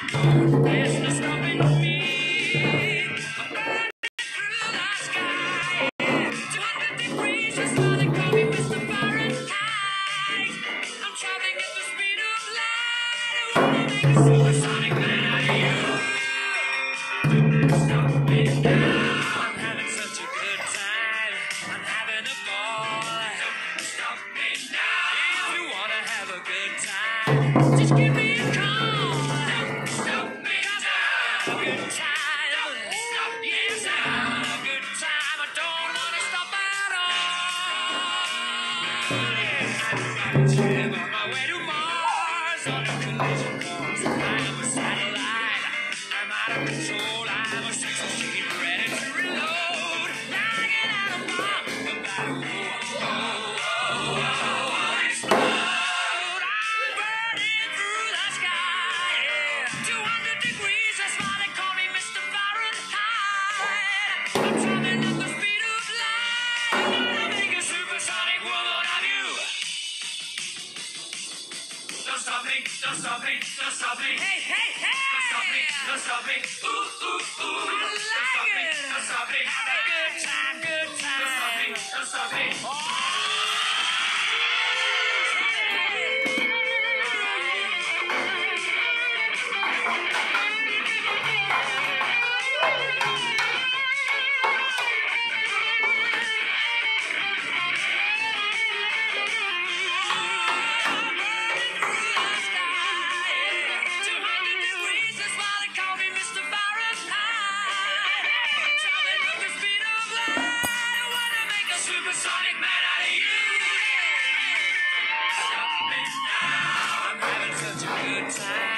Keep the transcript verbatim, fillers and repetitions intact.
There's no stopping me. I'm burning through the sky. two hundred degrees, that's why they call me Mister Fahrenheit. I'm traveling at the speed of light. I wanna make a supersonic man out of you. Stop me now. I'm having such a good time. I'm having a ball. Stop me now. If you wanna have a good time, just give me a call. Stop me now. A good time. Stop me now. A good time. I don't wanna stop at all. I'm a gym on my way to Mars on a collision course. I am a satellite. I'm out of control. I'm a sex machine ready to reload. Now I get out of bomb. No matter who. Oh, oh, oh, I'll explode. I'm burning through the sky. Yeah. two hundred degrees, that's why they call me Mister Fahrenheit. I'm traveling at the speed of light. I wanna make a supersonic woman of you. Don't stop me, don't stop me, don't stop me. Hey, hey, hey! Don't stop me, don't stop me. Ooh, ooh, ooh. I like don't stop me, it. Don't stop me. Have a good time, good time. Don't stop me, don't stop me. Oh. Supersonic man out of you. Stop me now. I'm having such a good time.